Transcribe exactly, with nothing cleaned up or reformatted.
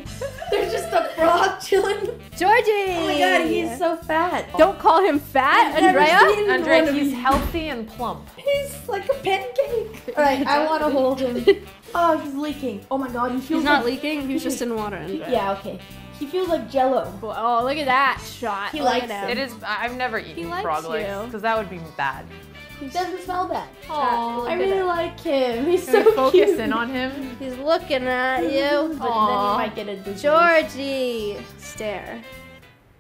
There's just a frog chilling. Georgie! Oh my god, he's so fat. Don't call him fat, I've never Andrea. seen Andrea, one of he's these. healthy and plump. He's like a pancake. Alright, I want to hold him. Oh, he's leaking. Oh my god, he feels He's not like... leaking, he's just in water, Andrea. Yeah, okay. He feels like Jello. Oh, look at that shot. He Look likes at It him. is. I've never He eaten likes frog legs you. because that would be bad. He doesn't smell bad. Aw, I really like him. He's Can we so focus cute. in on him? He's looking at you. But then he Aw. might get a disease. Georgie! Stare.